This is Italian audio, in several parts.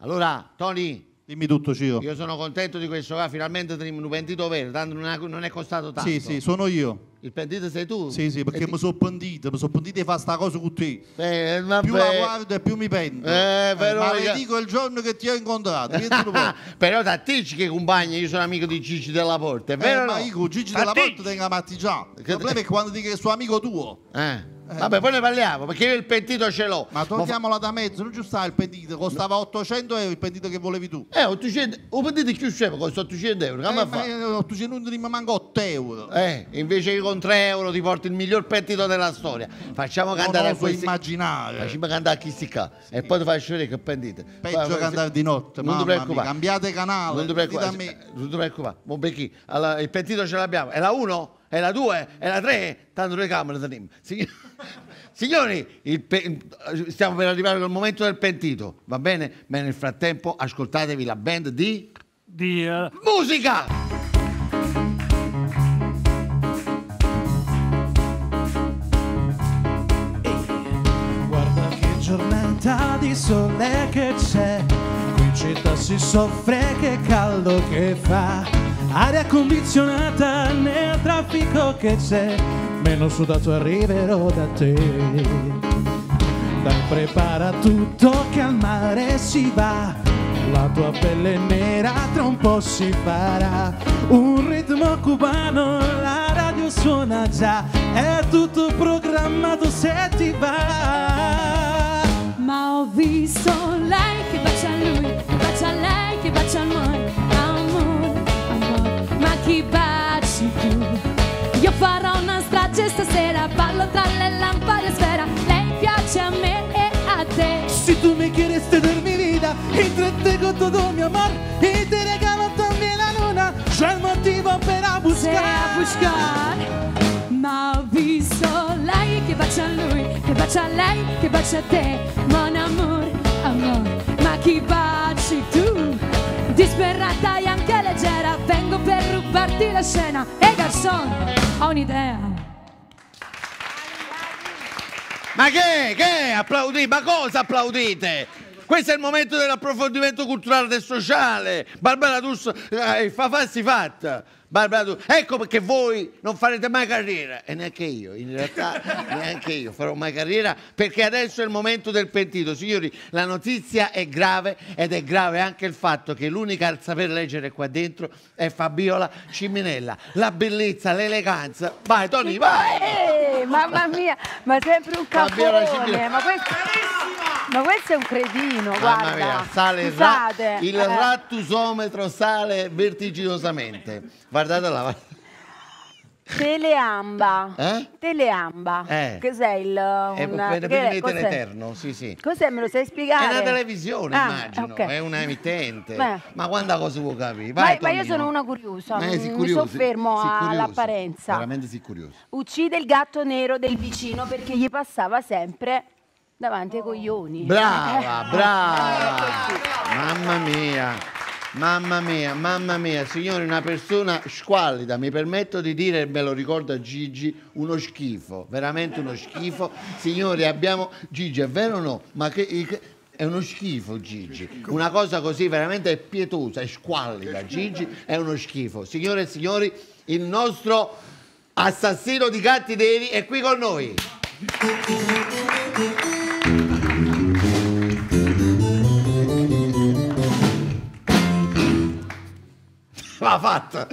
Allora, Tony, dimmi tutto, Ciro. io sono contento di questo qua, finalmente tenim un pentito vero, tanto non è costato tanto. Sì, sì, sono io. Il pentito sei tu? Sì, sì, perché mi sono pentito di fare sta cosa con te. Vabbè. Più la guardo e più mi pento. Però ma le dico il giorno che ti ho incontrato. Però da te che compagni, io sono amico di Gigi della Porta, è vero? Ma io con Gigi della Porta tengo amati già. Il problema è quando dico che è suo amico tuo. Vabbè, poi ne parliamo, perché io il pentito ce l'ho. Ma togliamola da mezzo, non ci sta il pentito, costava 800 euro il pentito che volevi tu. 800, un pentito più scemo, costa 800 euro, come fa? 800 non mi manca 8 euro. Invece che con 3 euro ti porti il miglior pentito della storia. Facciamo cantare a questi... immaginare. Facciamo cantare a chi si ca. Sì. E poi ti fai vedere che pentite. Peggio cantare di notte, non ti preoccupare. Cambiate canale. Non ti preoccupare. Non ti preoccupare. Allora, il pentito ce l'abbiamo. È la 1? È la 2? È la 3? Tanto le camere teniamo. Signori, stiamo per arrivare al momento del pentito, va bene? Ma nel frattempo ascoltatevi la band di musica! Guarda che giornata di sole che c'è, qui in città si soffre, che caldo che fa, aria condizionata nel traffico che c'è, meno sudato arriverò da te. Dai, prepara tutto che al mare si va, la tua pelle nera tra un po' si farà, un ritmo cubano, la radio suona già, è tutto programmato se ti va. Ma ho visto lei che bacia a lui, che bacia a lei, che bacia a noi, amore, amore, ma chi baci tu? Io farò una strage stasera, ballo tra le lampade a sfera, lei piace a me e a te. Si tu me quieres tener mi vida, entretengo todo mi amor y te regalo también la luna, yo el motivo per a buscar. Ma ho visto lei che bacia a lui, che bacia a lei, che bacia a te, mon amour, amore, ma chi baci tu? Disperata e anche leggera, vengo per rubarti la scena. E garçon, ho un'idea. Ma che? Applaudite? Ma cosa applaudite? Questo è il momento dell'approfondimento culturale e sociale. Barbara D'Urso farsi fatta. Barbara D'Urso. Ecco perché voi non farete mai carriera. E neanche io, in realtà neanche io farò mai carriera, perché adesso è il momento del pentito. Signori, la notizia è grave, ed è grave anche il fatto che l'unica a saper leggere qua dentro è Fabiola Ciminella. La bellezza, l'eleganza. Vai Tony, vai! Mamma mia, ma sempre un capone. Ma questo è un cretino, guarda. Mamma mia, sale il rattusometro sale vertiginosamente. Guardate là. Teleamba. Teleamba. Che sei Vedete in eterno, sì. Cos'è, me lo sai spiegare? È una televisione, immagino, okay. È una emittente. Ma quanta cosa vuoi capire? Vai, ma io sono una curiosa, mi soffermo all'apparenza. Veramente sì, curioso. Uccide il gatto nero del vicino perché gli passava sempre davanti ai coglioni. Brava. Mamma mia, signori, una persona squallida, mi permetto di dire, e me lo ricorda Gigi, uno schifo, veramente uno schifo. Signori, abbiamo... Gigi, è vero o no? Ma è uno schifo Gigi, una cosa così veramente pietosa e squallida. Gigi è uno schifo. Signore e signori, il nostro assassino di gatti neri è qui con noi. L'ha fatta.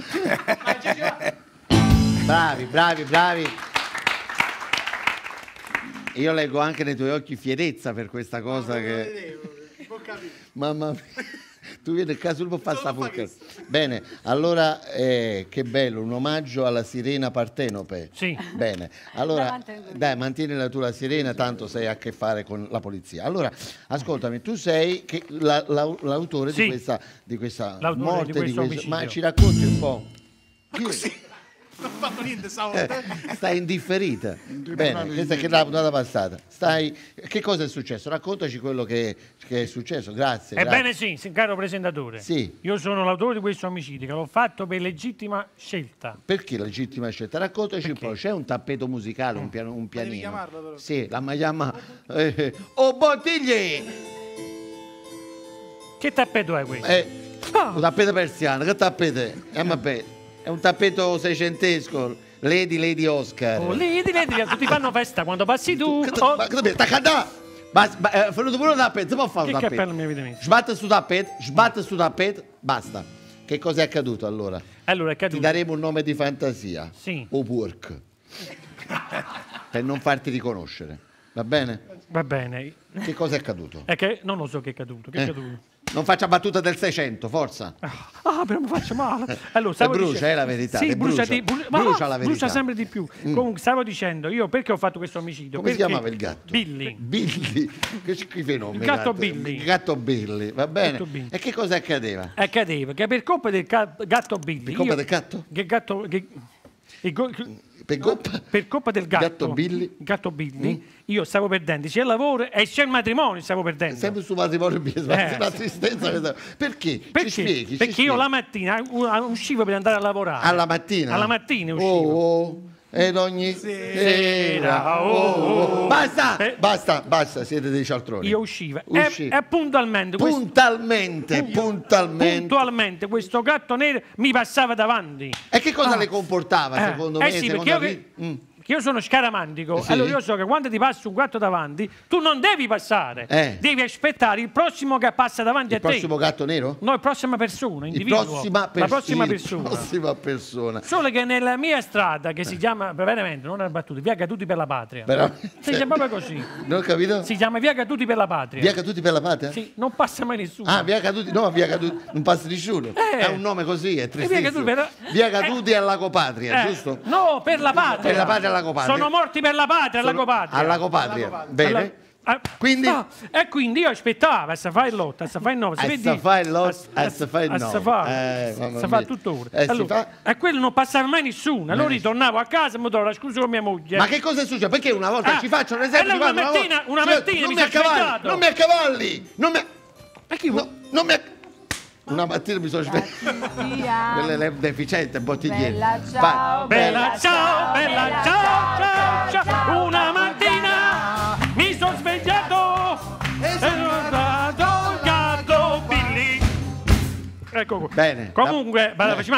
Bravi. Io leggo anche nei tuoi occhi fierezza per questa cosa che... Mamma mia. Tu vieni a casa, non fa sta fucca. Bene, allora, che bello, un omaggio alla sirena partenope. Sì. Bene, allora, dai, mantienila tu la sirena, tanto sei a che fare con la polizia. Allora, ascoltami, tu sei l'autore sì. di questa morte, di questo, ma ci racconti un po'? Ma così? Non ho fatto niente stavolta. Stai indifferita. Bene, questa è la puntata passata. Che cosa è successo? Raccontaci quello che è successo. Grazie. Ebbene sì, caro presentatore. Sì. Io sono l'autore di questo omicidio, che l'ho fatto per legittima scelta. Perché legittima scelta? Raccontaci un po'. C'è un tappeto musicale, un pianino. Devi chiamarla però. Sì, la chiama... Oh, bottiglie! Che tappeto è questo? Un tappeto persiano, che tappeto è? È un tappeto seicentesco, Lady Oscar. Oh, lì, tutti fanno festa quando passi tu. Oh. Ma che sta cadà? È venuto pure un tappeto, si può fare un Che tappeto? cappello mi avete messo? Sbatte su tappeto, basta. Che cosa è accaduto allora? Allora è Ti caduto. daremo un nome di fantasia. Sì. O Pork. Per non farti riconoscere. Va bene? Va bene. Che cosa è accaduto? È che non lo so che è caduto. Che è caduto? Non faccia battuta del 600, forza. Ah, però mi faccio male. Allora, stavo brucia, dicendo- è la verità, Sì, te brucia, brucia. ma Brucia la verità. brucia sempre di più. Comunque, stavo dicendo, io perché ho fatto questo omicidio? Come si Perché chiamava il gatto? Billy. Billy. Che schifo nome. Il gatto Billy. Il gatto Billy, va bene. Gatto Billy. E che cosa accadeva? Accadeva che per colpa del gatto Billy. Per colpa del gatto? Che gatto. Per colpa del gatto. Gatto Billy? Io stavo perdendo sia il lavoro e sia il matrimonio stavo perdendo. Sempre su matrimonio business, una tristezza. Perché? Ci spieghi? Perché io la mattina uscivo per andare a lavorare. Alla mattina? Alla mattina uscivo. Ed ogni sera. Basta, basta, siete dei cialtroni. Io uscivo. E puntualmente. Puntualmente questo gatto nero mi passava davanti. E che cosa le comportava secondo me? Sì, secondo perché io sono scaramantico, Sì. allora io so che quando ti passa un gatto davanti, tu non devi passare, devi aspettare il prossimo che passa davanti a te. Il prossimo gatto nero? No, la prossima persona, individuo. La prossima persona. Solo che nella mia strada, che si chiama, veramente, non è battuta, Via Caduti per la Patria. Veramente? Si chiama proprio così. Non ho capito? Si chiama Via Caduti per la Patria. Via Caduti per la Patria? Sì, non passa mai nessuno. Ah, Via Caduti, no, Via Caduti, non passa nessuno. È un nome così, è tristissimo. Via Caduti al Lago Patria, giusto? No, per la Patria. Per la Patria al Lago Patria. Sono morti per la Patria, al Lago Patria. Al Lago Patria, bene. Quindi? E quindi io aspettavo, si fa il lotto, si fa il 9, si fa il lotto, si fa il 9. Si fa tuttora. E quello non passava mai nessuno. Allora ritornavo a casa e mi trovo la scusa con mia moglie. Ma che cosa è successo? Perché una volta ci faccio un esempio? Una mattina mi sono svegliato. Non mi accavalli! Una mattina mi sono svegliato. Quella è deficiente, bottigliere. Bella ciao. Una mattina mi sono svegliato e sono stato il gatto Billy. Ecco qua. Bene. Comunque, facciamo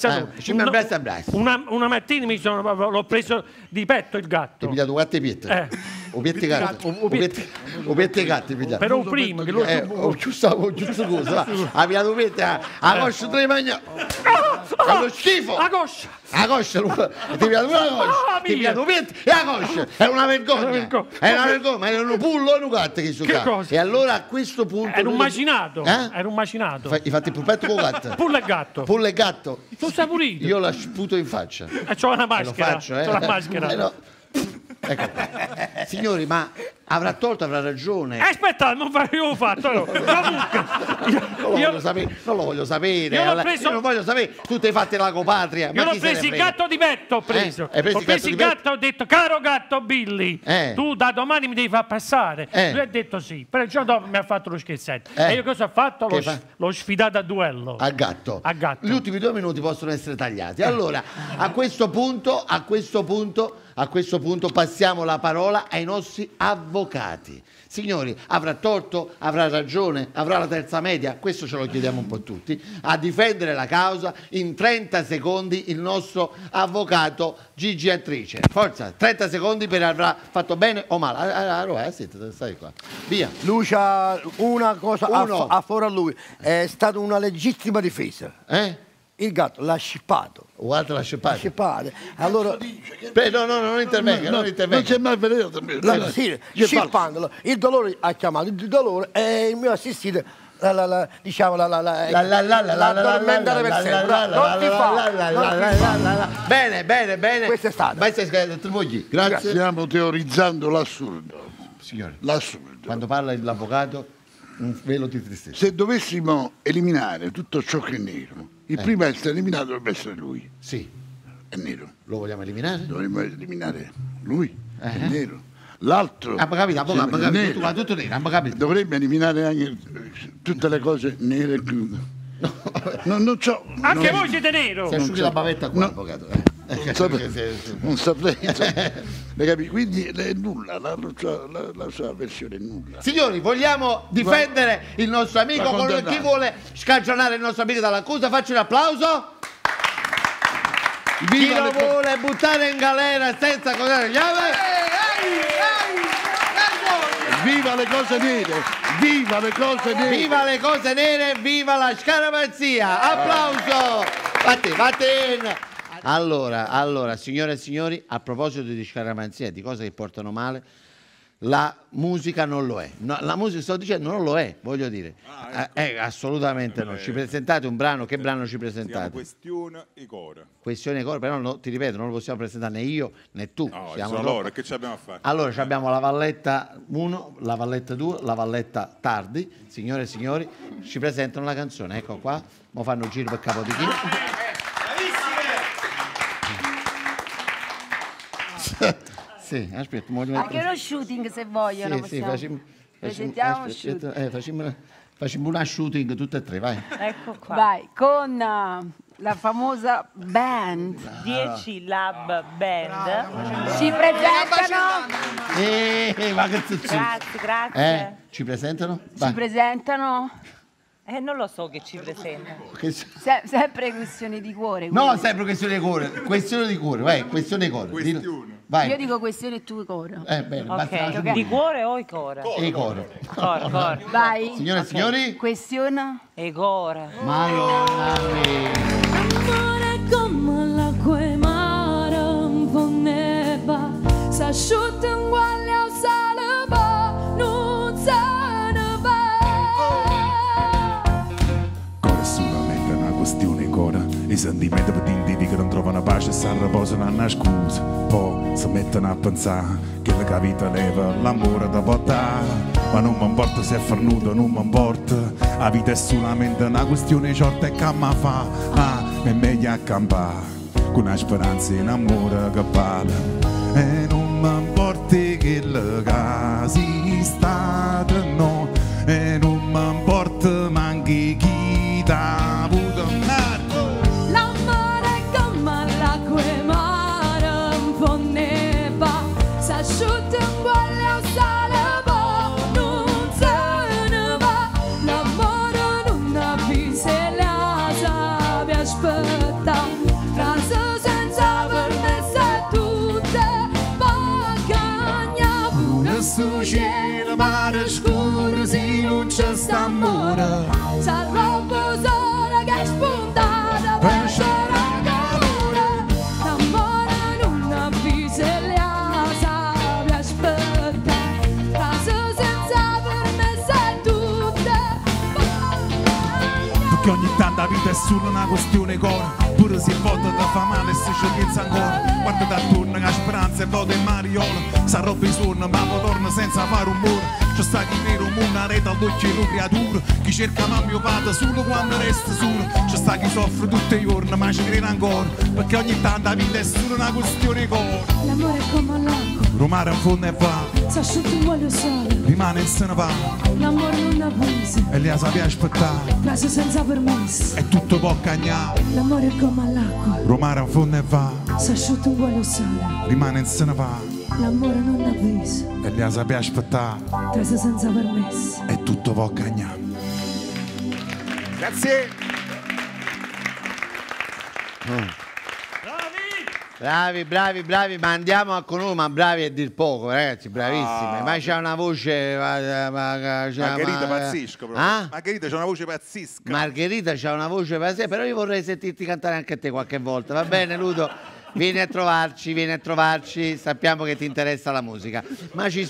una mattina l'ho preso di petto il gatto. Ti hai pigliato quattro piette? Obietти gatti pigliato. Però prima che lo giusto cosa? Ha pigliato piette, a coscia tre magna. È lo schifo. A coscia. A coscia, ti hai pigliato una coscia, ti hai pigliato piette e a coscia. È una vergogna. È una vergogna, ma è un pullo e un gatto che sono. Che cosa? E allora a questo punto era un macinato. Era un macinato. Hai fatto il pulpetto con gatto? Pullo e gatto. Pullo e gatto. Tu sei pulito. Io la sputo in faccia. C'ho una maschera. Lo faccio, C'ho la maschera. No. Ecco. Signori, ma avrà torto, avrà ragione. Aspetta, non l'ho fatto. Non lo voglio sapere. Io non voglio sapere. Tu ti hai fatto la copatria. Io l'ho preso il gatto di petto. Ho preso il gatto e ho detto, caro gatto Billy, tu da domani mi devi far passare. Lui ha detto sì. Però il giorno dopo mi ha fatto lo scherzetto. E io cosa ho fatto? L'ho sfidato a duello. A gatto. Gli ultimi 2 minuti possono essere tagliati. Allora, a questo punto passiamo la parola ai nostri avvocati. Signori, avrà torto, avrà ragione, avrà la terza media? Questo ce lo chiediamo un po' tutti. A difendere la causa in 30 secondi il nostro avvocato Gigi Attrice. Forza, 30 secondi per avrà fatto bene o male. Stai qua. Via. Lucia, una cosa a fuori a lui. È stata una legittima difesa. Il gatto l'ha scippato. Guarda, l'ha scippato. Allora, non intervenga, non c'è mai venuto. scippandolo. Il dolore ha chiamato il dolore e il mio assistito la tormentare per sempre. Non ti fa. Bene. Questo è stato. Grazie. Stiamo teorizzando l'assurdo. Signore, L'assurdo. quando parla l'avvocato, un velo di tristezza. Se dovessimo eliminare tutto ciò che è nero, il primo a essere eliminato dovrebbe essere lui. Sì. È nero. Lo vogliamo eliminare? Dovremmo eliminare lui. È nero. L'altro. Abbiamo capito, tutto nero, abbiamo capito. Dovrebbe eliminare anche tutte le cose nere. Non so. Anche voi siete nero. Si asciughi la bavetta qua, avvocato. Non saprei. Quindi è nulla, la sua versione è nulla. Signori, vogliamo difendere il nostro amico con chi vuole scagionare il nostro amico dall'accusa? Faccio un applauso. Chi lo vuole buttare in galera senza cosare gli Viva le cose nere! Viva le cose nere! Viva le cose nere! Viva la scaramanzia! Applauso! Vattene! Allora, signore e signori, a proposito di scaramanzia, di cose che portano male, la musica non lo è. No, la musica, sto dicendo, non lo è, voglio dire. Assolutamente no. Ci presentate un brano, che brano ci presentate? Questione e Cora. Questione e Cora, però no, ti ripeto, non lo possiamo presentare né io né tu. No, allora, che ci abbiamo a fare? Allora, abbiamo la Valletta 1, la Valletta 2, la Valletta Tardi. Signore e signori, ci presentano la canzone. Ecco qua, mo fanno un giro per capo di chi. Sì, aspetta, anche uno shooting se vogliono. Sì, facciamo una shooting tutte e tre, vai. Ecco qua. Vai, con la famosa band 10 Lab Band. Ci presentano. Ma che Grazie. Ci presentano? Ci presentano. Non lo so che ci presenta. Sempre questioni di cuore. No, sempre questione di cuore. Questione di cuore, vai, questione di cuore. Vai. Io dico questione e tu cuore. Bene, okay. Di cuore o i cuore? E cuore. Vai. Signore e signori. Questione e cuore. Madonna mia. Amore come l'acqua e mare un po' neva, s'asciutta in guaglia o sale va, non se ne va. Cuore è solamente una questione cora, i sentimenti per individui che non trovano pace e si riposano a una scusa, poi si mettono a pensare che la vita leva l'amore da portare, ma non mi importa se è farnuto, non mi importa, la vita è solamente una questione short e che mi fa, è meglio accampare, con una speranza in amore che vale, e non mi importa che la casa sta no, e non mi importa manchi chi t'ha avuto l'amore è come l'acqua e mare un po' neva, s'asciutta in guaglia o sale va, non se ne va. L'amore non avvisa e la sabbia aspetta, frase senza permesso e tutte pagagna. pure su cielo mare scuro se non c'è sta amore, s'arroba sola che è spuntata per c'era calore. L'amore non avvisa e la sabbia aspetta, frase senza permesso e tutte pagagna. perché ogni tanto la vita è solo una questione cora, pure se volta da fa male e se ci pensa ancora, guarda da attorno che speranza e vota in mariola, sa roba i suoni ma poi torna senza fare un muro, c'è sta chi vede un mondo una rete all'occhio di creatura, chi cerca mamma o padre solo quando resta solo, c'è sta chi soffre tutti i giorni ma ci crede ancora, perché ogni tanto la vita è solo una questione cora. L'amore è come l'acqua, Romare in fondo e va, s'asciutta in guaglia o sale, rimane e se ne va, l'amore non avvisa e lei sa aspettare, frase senza permesso, è tutto può cagnare. l'amore è come l'acqua, Romare in fondo e va, s'asciutta in guaglia o sale, rimane e se ne va, l'amore non avvisa e lei sa aspettare, frase senza permesso. è tutto può cagnare. Grazie. Bravi, ma andiamo a conoscere, ma bravi a dir poco, ragazzi, bravissimi. Ma c'ha una voce. Margherita pazzesca, Margherita c'ha una voce pazzesca. Margherita c'ha una voce pazzesca, però io vorrei sentirti cantare anche a te qualche volta, va bene, Ludo? Vieni a trovarci, sappiamo che ti interessa la musica. Ma ci.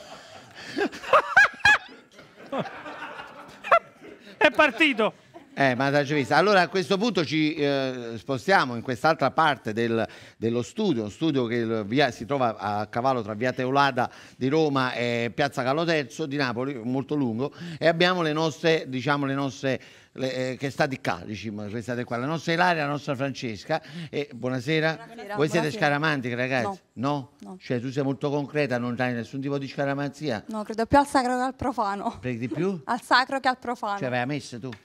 È partito! Ma l'hai vista. Allora a questo punto ci spostiamo in quest'altra parte dello studio, un studio che si trova a cavallo tra via Teulada di Roma e piazza Carlo III di Napoli, molto lungo, e abbiamo le nostre, che sta di qua, diciamo, questa qua, la nostra Ilaria, la nostra Francesca. Buonasera. Voi siete scaramantiche, ragazzi? No? Cioè tu sei molto concreta, non hai nessun tipo di scaramanzia? No, credo più al sacro che al profano. Di più? Al sacro che al profano. Cioè vai a messa tu?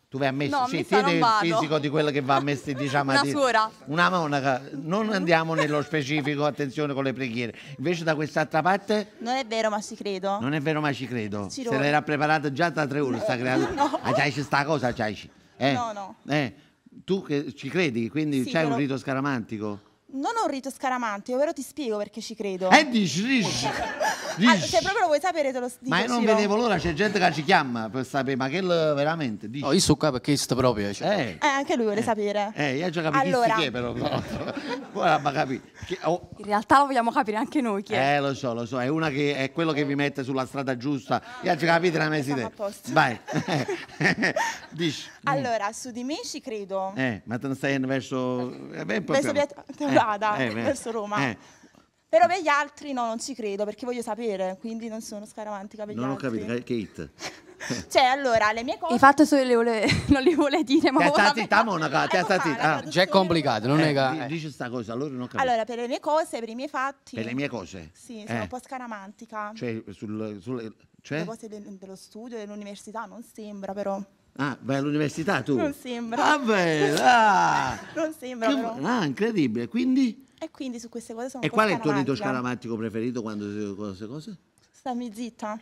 Tu vai a messa, No, sì, messa tieni il non vado. fisico di quello che va a messa, diciamo, Una suora. una monaca. Non andiamo nello specifico, attenzione con le preghiere. Invece da quest'altra parte Non è vero, ma ci credo. non è vero, ma ci credo. Ci Se rovo. l'era preparata già da 3 ore sta creatura. No. C'hai sta cosa, c'hai. No, no. Tu che ci credi, quindi Sì, c'hai un però- rito scaramantico? Non ho un rito scaramantico, però ti spiego perché ci credo. Dici. Se proprio lo vuoi sapere te lo dico. Ma io non Ciro. vedevo l'ora, c'è gente che ci chiama per sapere, ma che veramente dici? No, io sono qua perché sto proprio. Cioè. Anche lui vuole sapere. Io già capisco Allora. chi è però. Ora ma capi. In realtà lo vogliamo capire anche noi chi è. Lo so, è una che è quello che vi mette sulla strada giusta. Io già capite la messa idea. Vai. Dici. Allora, su di me ci credo. Ma te ne stai verso Verso via Teulada, verso Roma. Però per gli altri no, non ci credo perché voglio sapere, quindi non sono scaramantica per gli Non ho altri. capito, che hit. Cioè, allora, le mie cose... Il fatto solo non li vuole dire, ma Ti sta monaca, ti sta zitta. Già è complicato, non è che... Dici sta cosa, allora non ho capito. Allora, per le mie cose, per i miei fatti... Per le mie cose? Sì, sono un po' scaramantica. Cioè, cioè? Le cose dello studio, dell'università, non sembra però. Vai all'università tu? Non sembra. Vabbè, Non sembra però. Incredibile, quindi? E quindi su queste cose sono E un po' qual è il tuo rito scaramantica. scaramantico preferito quando si queste cose? Stammi zitta.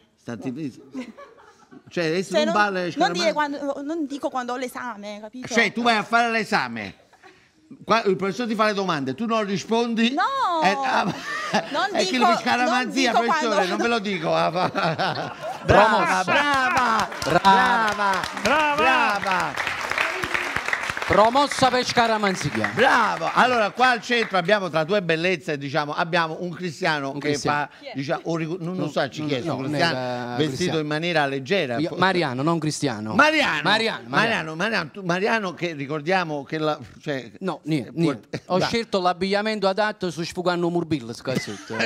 Cioè, adesso Cioè, non parli non dico quando ho l'esame, capito? Cioè, tu vai a fare l'esame. Il professore ti fa le domande, tu non rispondi. No! Non è che dico- lo scaramanzia, non dico professore, quando- non ve lo dico. Brava. Promossa per scaramanzia. Bravo. Allora, qua al centro abbiamo tra due bellezze, diciamo, abbiamo un cristiano che cristiano. fa, diciamo, non lo so, ci chiesto, un non cristiano era vestito cristiano. in maniera leggera. Mariano, non Cristiano. Mariano che ricordiamo che cioè, No, niente. Ho scelto l'abbigliamento adatto su sfugando Murbillo, scazzetto.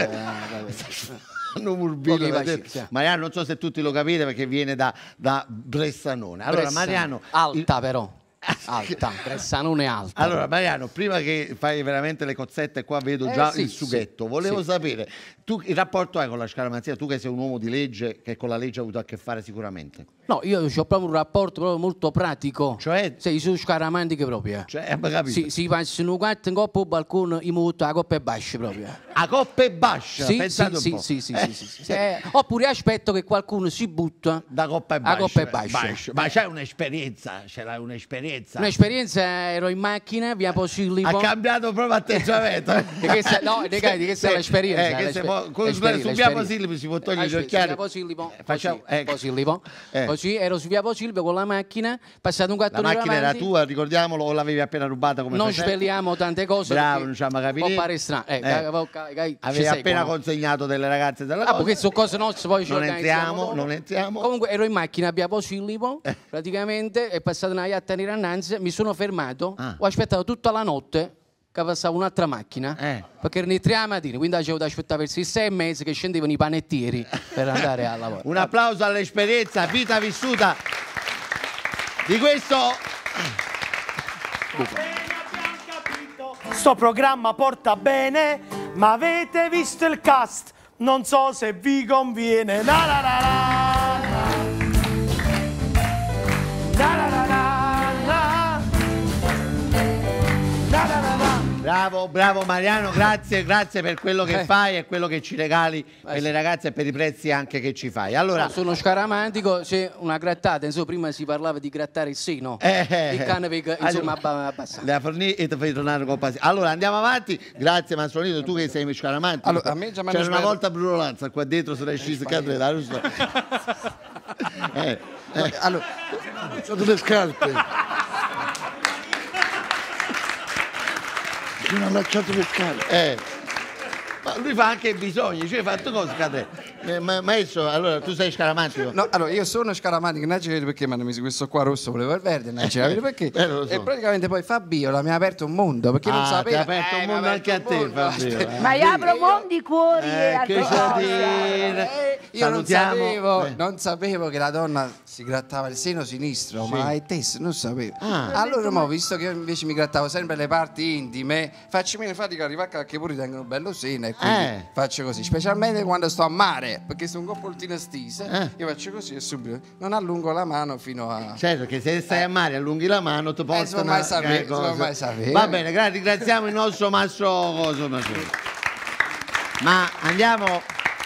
Mariano, non so se tutti lo capite perché viene da Bressanone. Allora, Mariano, alta però. Alta, Bressanone alta. Allora, Mariano, prima che fai veramente le cozzette, qua vedo già il sughetto. Volevo sapere, tu il rapporto hai con la scaramanzia? Tu che sei un uomo di legge, che con la legge hai avuto a che fare sicuramente. No, io ho proprio un rapporto proprio molto pratico. Cioè? Sì, sono scaramantiche proprio. Cioè, capito? Si passano quattro in coppa al balcone, in moto, a coppe basse proprio. A coppe basse? Sì, Pensate un po'. sì. Oppure aspetto che qualcuno si butta da coppe a coppe basse. Ma c'hai un'esperienza? Ce l'hai un'esperienza? Un'esperienza, ero in macchina, via Posillipo. Ha cambiato proprio atteggiamento. Di che è l'esperienza. Su via Posillipo si può togliere gli occhiali. Posillipo. Così ero su via Posillipo con la macchina, passato un 4 La ore macchina avanti. era tua, ricordiamolo, o l'avevi appena rubata come Non facevi? sveliamo tante cose. Bravo, non ci abbiamo capito. Può pare strano. Avevi appena consegnato delle ragazze della cosa. Perché sono cose nostre, poi ci non organizziamo. entriamo. Comunque ero in macchina via Posillipo, praticamente è passata una iatta nera innanzi, mi sono fermato, ho aspettato tutta la notte che passava un'altra macchina, perché erano le 3 la mattina, quindi avevo da aspettare verso le 6:30 che scendevano i panettieri per andare a lavorare. Un applauso all'esperienza, vita vissuta di questo. Sto programma porta bene, ma avete visto il cast? Non so se vi conviene. La la la la. La la la la la. La la la la. Bravo Mariano, grazie per quello che fai e quello che ci regali per le ragazze e per i prezzi anche che ci fai. Allora, no, sono scaramantico, c'è una grattata, insomma prima si parlava di grattare il seno, il canapè, insomma abbassato. La fornì e ti fai tornare con passione. Allora andiamo avanti, grazie Manzolino, tu che sei scaramantico. Allora, a me già c'era una volta Bruno Lanza qua dietro, se l'hai sceso cadere, lo so. Allora, ho fatto le scarpe. Sono allacciato le scale. Ma lui fa anche i bisogni, cioè hai fatto cosa cadere? Maestro, allora tu sei scaramantico? No, allora io sono scaramantico, non ci vedo perché mi hanno messo questo qua rosso, volevo il verde, non ci vedo perché. Lo so. E praticamente poi Fabio mi ha aperto un mondo, perché non sapevo. Ti ha aperto un mondo anche a te, Fabio. Ma io apro mondi, cuori e altre che c'è da cose. dire? Io Salutiamo. non sapevo che la donna si grattava il seno sinistro, ma il testo non sapevo. Allora mo, visto che io invece mi grattavo sempre le parti intime, faccio meno fatica a arrivare a che pure tengono bello seno e quindi faccio così, specialmente quando sto a mare, perché sono un po' poltino stise, io faccio così e subito non allungo la mano fino a... Certo, che se stai a mare allunghi la mano ti portano... mai sapere. Va bene, ringraziamo il nostro Mastro Ma andiamo...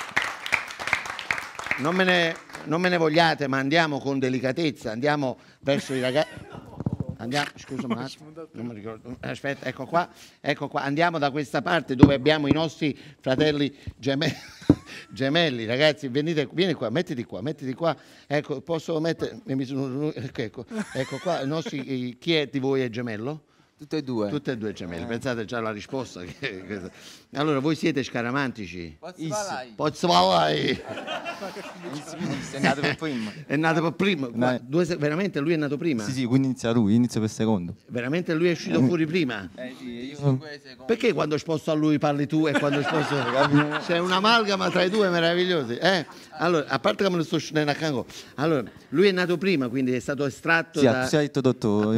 Non me ne vogliate, ma andiamo con delicatezza, andiamo verso i ragazzi... Scusa un attimo, non mi ricordo. Aspetta, ecco qua, andiamo da questa parte dove abbiamo i nostri fratelli gemelli, ragazzi, vieni qua, mettiti qua, ecco, posso mettere, ecco qua, i nostri, chi è di voi è gemello? Tutte e due. Tutte e due gemelli, pensate già alla risposta. Allora, voi siete scaramantici? Pozzvalai. È nato per prima. È nato per prima? Veramente lui è nato prima? Sì, quindi inizia lui, inizia per secondo. Veramente lui è uscito fuori prima? Sì, io sono Perché quando sposto a lui parli tu e quando sposto... C'è un'amalgama tra i due meravigliosi. Allora, a parte che me lo sto scendendo a cango. Allora, lui è nato prima, quindi è stato estratto da... Sì, dottore.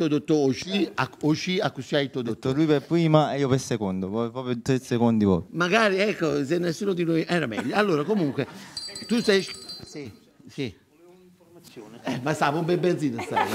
Lui per prima e io per secondo, proprio 3 secondi poi. Magari, ecco, se nessuno di noi era meglio. Allora, comunque, tu sei... Sì. Ma stavo un bel benzina, stai.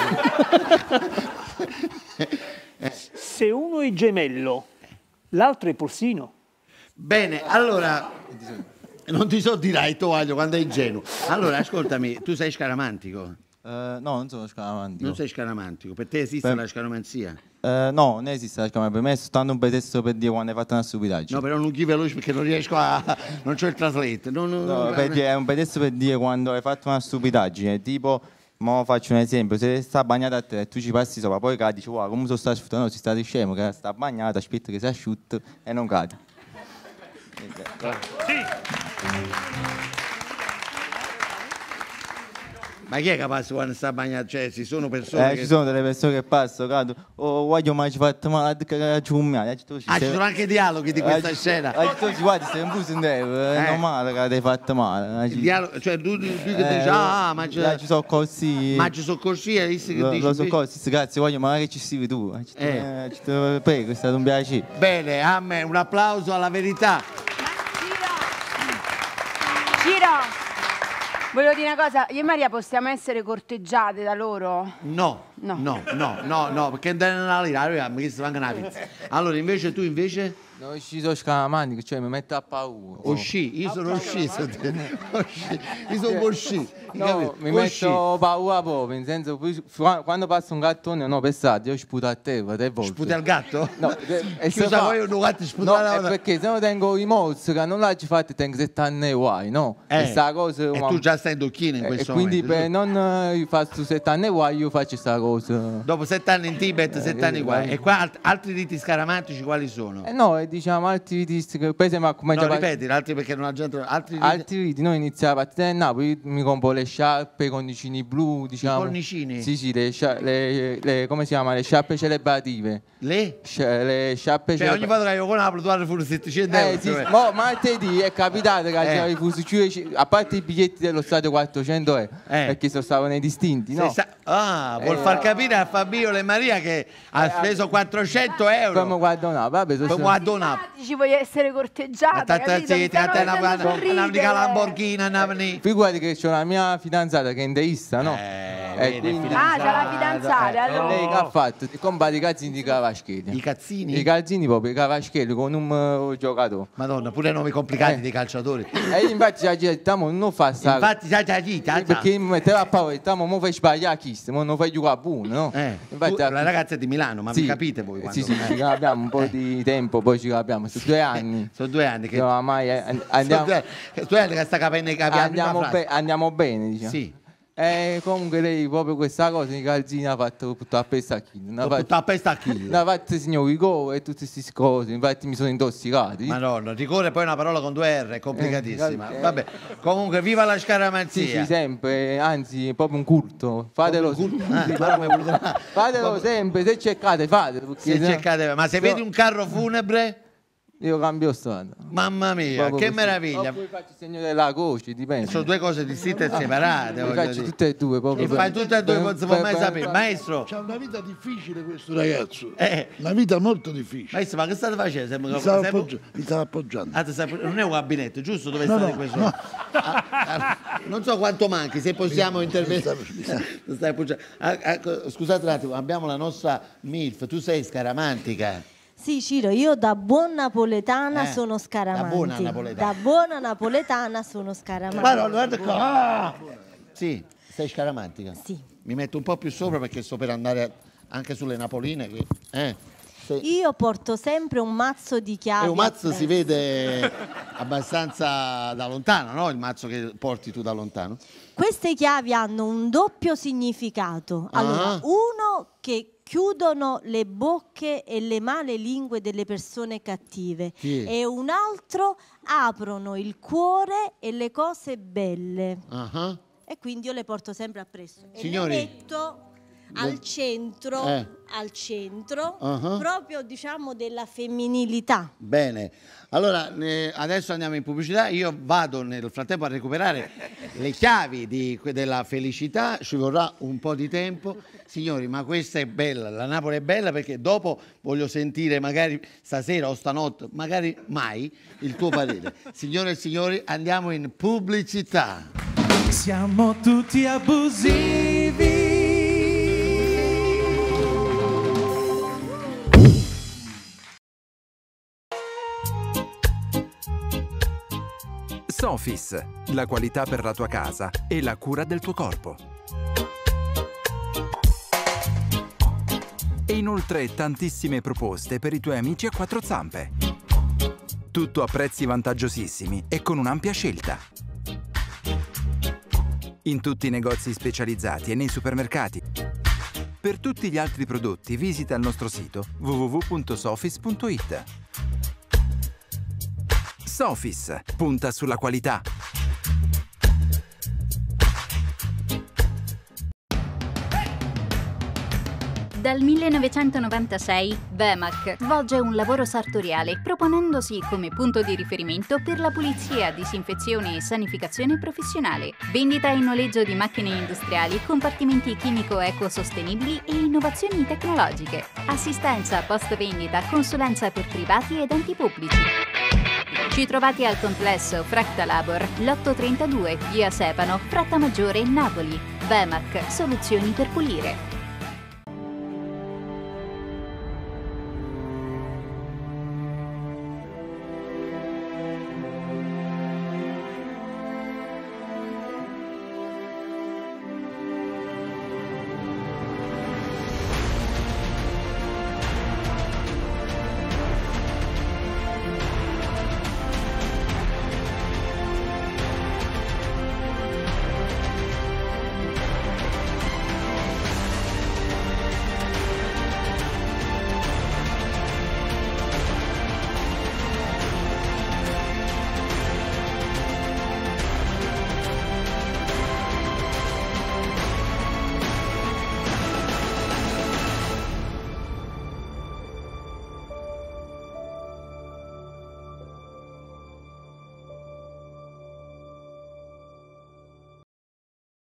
Se uno è gemello, l'altro è polsino. Bene, allora... Non ti so dire il tovaglio quando è ingenuo. Allora, ascoltami, tu sei scaramantico? No, non sono scaramantico. Non sei scaramantico? Per te esiste la scaramanzia? No, non esiste la scaramanzia. Per me è soltanto un pretesto per dire quando hai fatto una stupidaggine. No, però non chi veloce perché non riesco a... non c'ho il traslate. È un pretesto per dire quando hai fatto una stupidaggine. Tipo, mo faccio un esempio, se sta bagnata a te e tu ci passi sopra, poi cadi, dici, wow, come sta asciutto? No, si sta scemo, che sta bagnata, aspetta che si asciutta e non cadi. Ma chi è capace quando sta bagnato? Cioè, ci sono persone ci sono delle persone che passano, cado. Oh, voglio mai fatto male, ci sono anche dialoghi di questa scena. Guarda, sei un busto in te, è normale che hai fatto male. Il dialogo, cioè tu che dici, ma ci sono così. Ma ci sono così, e dici che lo so così, grazie, voglio magari ci sei tu. Prego, è stato un piacere. Bene, a me un applauso alla verità. Ciro, volevo dire una cosa, io e Maria possiamo essere corteggiate da loro? No, perché nella lira, mi chiesto anche una pizza. Allora, invece tu invece? No, ci sono scaramantico, cioè mi metto a paura. Io sono uscito. Io sono uscito. No, mi metto paura proprio, nel senso, quando passa un gattone, no, pensate, io sputo a te, Sputi al gatto? No, scusa, poi un gatto sputare no, perché se no tengo i mozzi, che non l'hai fatto, tengo 7 anni guai, no? Cosa, e tu già stai in docchino in questo momento. Quindi per non fare 7 anni guai, io faccio questa cosa. Dopo 7 anni in Tibet, 7 anni guai. E qua altri riti scaramantici quali sono? No, diciamo altri riti, per esempio, come no, ripeti, altri perché non la gente... Altri riti, noi iniziamo a partire a Napoli, io mi compro le sciarpe, i cornicini blu, diciamo. I cornicini? Sì, le come si chiama? Le sciarpe celebrative. Le sciarpe celebrative. Ogni volta che io con Napoli tu hai fuori 700 euro. Sì, martedì è capitato che avevo fuso, a parte i biglietti dello stadio 400 euro, perché stavano nei distinti, no? Vuol far capire a Fabio e Maria che ha speso 400 euro. Come guarda, vabbè, ci vuoi essere corteggiata, una Lamborghini. Figurati che c'è una mia fidanzata che è indeista, no? C'è la fidanzata, allora. Lei che ha fatto? Compra i calzini di Cavaschelli. I cazzini? I calzini proprio, i Cavaschelli con un giocatore. Madonna, pure nomi complicati dei calciatori. E infatti non fa sta. Infatti perché mi metteva a paura, mo fai sbagliare chi, mo non fai giocare buono, no? Infatti, la ragazza è di Milano, ma vi capite voi quando? Sì, abbiamo un po' di tempo, poi ci capiamo, sono 2 anni. Sono 2 anni che... No, mai, andiamo... 2 anni che sta capendo i capi. Andiamo bene, diciamo. Sì. Comunque lei proprio questa cosa i calzini ha fatto tutto a pestacchino. Tutto a pestacchino. Ha fatto signor rigore e tutte queste cose, infatti mi sono intossicato. Madonna, rigore poi una parola con 2 R, è complicatissima. Vabbè, comunque viva la scaramanzia. Sì, sempre, anzi è proprio un culto. Fatelo sempre, se cercate, fatelo. Ma se vedi un carro funebre? Io cambio strada. Mamma mia, Proprio che così. meraviglia. Oppure faccio il segno della croce, dipende. Sono due cose distinte e separate. Le faccio tutte e due. Proprio E fai tutte e due, non si può mai sapere. Maestro. C'ha una vita difficile questo ragazzo. Una vita molto difficile. Maestro, ma che state facendo? Mi stavo appoggiando. Non è un gabinetto, giusto? Dove No, state no, questo? no. Non so quanto manchi, se possiamo intervenire. Scusate un attimo, abbiamo la nostra MILF, tu sei scaramantica. Sì, Ciro, io da buon napoletana sono scaramantica. Da buona napoletana. Da buona napoletana sono scaramantica. Ma no, guarda qua. Sì, sei scaramantica? Sì. Mi metto un po' più sopra perché sto per andare anche sulle napoline. Io porto sempre un mazzo di chiavi. E un mazzo si vede abbastanza da lontano, no? Il mazzo che porti tu da lontano. Queste chiavi hanno un doppio significato. Allora, uno che chiudono le bocche e le male lingue delle persone cattive e un altro aprono il cuore e le cose belle. E quindi io le porto sempre appresso. Signori, e le metto al centro, proprio diciamo della femminilità. Bene, allora adesso andiamo in pubblicità, io vado nel frattempo a recuperare le chiavi della felicità, ci vorrà un po' di tempo. Signori, ma questa è bella, la Napoli è bella perché dopo voglio sentire magari stasera o stanotte, magari mai, il tuo parere. Signore e signori, andiamo in pubblicità. Siamo tutti abusivi. Sofis, la qualità per la tua casa e la cura del tuo corpo. E inoltre tantissime proposte per i tuoi amici a quattro zampe. Tutto a prezzi vantaggiosissimi e con un'ampia scelta. In tutti i negozi specializzati e nei supermercati. Per tutti gli altri prodotti visita il nostro sito www.sofis.it. Sofis, punta sulla qualità. Dal 1996 Vemac svolge un lavoro sartoriale proponendosi come punto di riferimento per la pulizia, disinfezione e sanificazione professionale, vendita e noleggio di macchine industriali, compartimenti chimico-ecosostenibili e innovazioni tecnologiche, assistenza post vendita, consulenza per privati ed enti pubblici. Ci trovate al complesso Fracta Labor, lotto 32, via Sepano, Fratta Maggiore, Napoli. Vemac, soluzioni per pulire.